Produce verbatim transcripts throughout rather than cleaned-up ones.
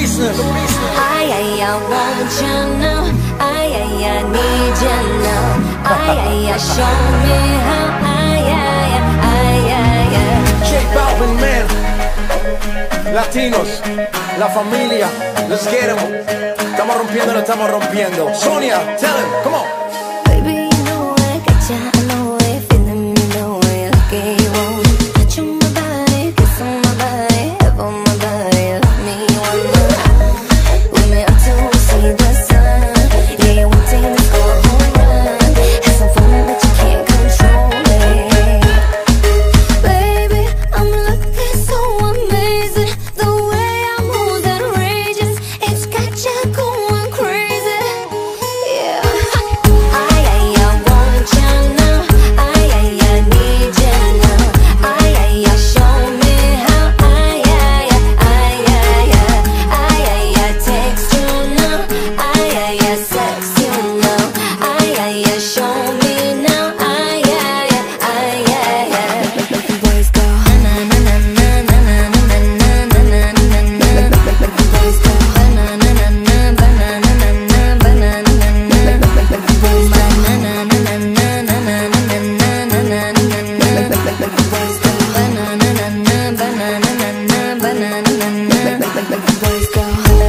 business. Ay, ay, I want you now. Ay, ay, I need you now. Ay, ay, ay, show me how. Ay, ay, ay, ay, ay. J Balvin, man. Latinos, la familia, let's get 'em. Estamos rompiendo, lo estamos rompiendo. Sonia, tell him, come on. Baby, you know I got ya, I know I feel them, you know I like it, you want. Touch on my body, kiss on my body, have on my body, love me one more. With me up till we see the sun. Yeah, you want to go home run. Have some fun, but you can't control it. Baby, I'm looking so amazing. The way I move that rages, it's got you going crazy. Yeah. Ay, ay, I want you now. Ay, ay, I need you now. Ay, ay, ay, show me how. Ay, ay, ay, ay, ay, ay, ay, I text you now. Ay, ay, I sex you now. Ay, ay, ay, show me now. Ay, ay, ay, ay, ay. Boys go na na na na na na na na na na na na. Boys go na na na na na na na na na na na. Boys go na na na na na na na na na na na na. Boys go na na na na na na na na na na na. Boys go.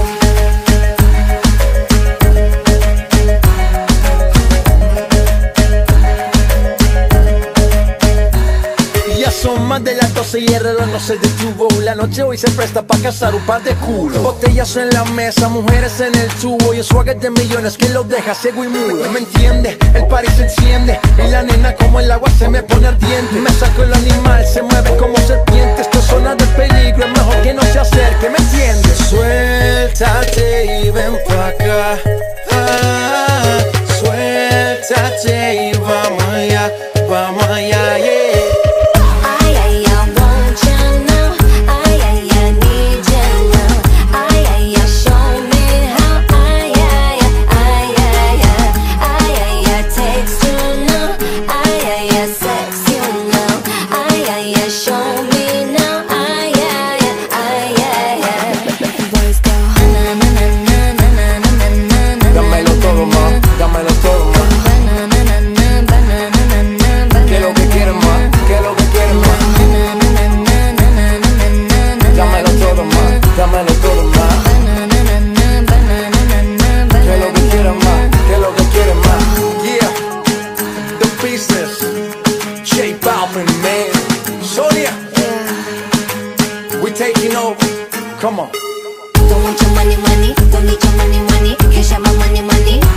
Ya son más de las doce y el reloj no se detuvo. La noche hoy se presta pa' cazar un par de culos. Botellas en la mesa, mujeres en el tubo y el swagger de millones que los deja ciego y mudo. ¿Me entiende? El party se enciende y la nena como el agua se me pone ardiente. Me saco el animal, se mueve como serpiente. Esto es zona de peligro, es mejor que no se acerque, ¿me entiende? Suéltate y ven pa' acá. Ah, suéltate y vamos allá, vamos allá, yeah. Ay, ay, I want you now. Ay, ay, I need you now. Ay, ay, ay, show me how. Ay, ay, ay, ay, ay, ay, ay, I text you now. Ay, ay, I sex you now. Ay, ay, ay, show me now. Ay, ay, ay, ay, ay. Boys go na na na na na na na na na. Dámelo todo, ma, dámelo todo, ma. Na na na na na na na na na. ¿Qué es lo que quieres, ma? ¿Qué es lo que quieres, ma? Dámelo todo, ma, dámelo todo, ma. ¿Qué es lo que quieres, ma? ¿Qué es lo que quieres, ma? Yeah, the business. J Balvin, man. Sonia, we taking over. Come on. Don't want your money, money. Don't need your money, money. Cash out my money, money.